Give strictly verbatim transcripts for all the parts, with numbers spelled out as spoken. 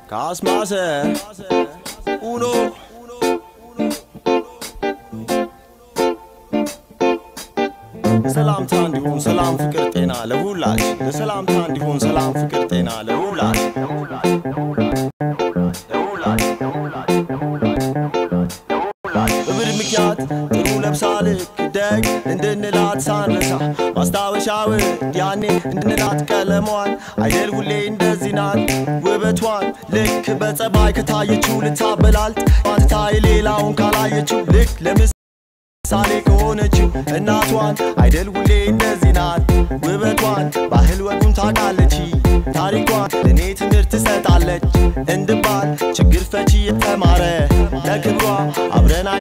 Casmase Uno ሰላም ታንዲሁን ሰላም ፍቅር ጤና ለሁላች ለሰላም ታንዲሁን ሰላም ፍቅር ጤና ለሁላች ለሁላች በብር ምክንያት ጥሩ ለብሳል ደግ እንድንላት ሳንረሳ ማስታወሻው ያኔ እንድንላት ቀለሟን አይደል ሁሌ እንደዚህ ናት ውበቷን ልክ በጸባይ ከታየችው ልታበላልጥ ማንታይ ሌላውን ካላየችው ልክ ለምስ ሳሌ ከሆነችው እናቷን አይደል ሁሌ እንደዚህ ናት ውበቷን ባህል ወጉን ታውቃለች ታሪኳን ለኔ ትምህርት ትሰጣለች እንድባል ችግር ፈቺ የተማረ ለክብሯ አብረና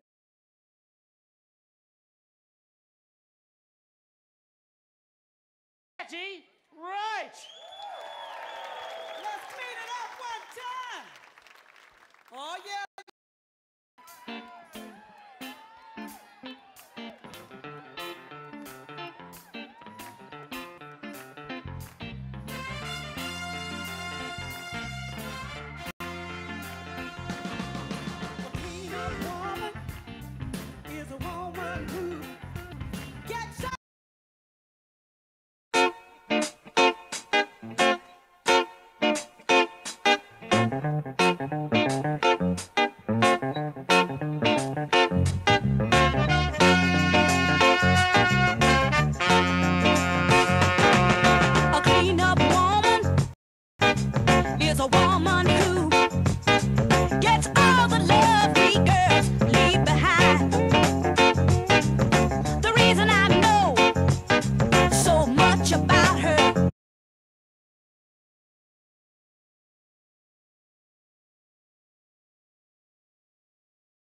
Right. Let's clean it up one time. Oh yeah. A clean up woman is a woman who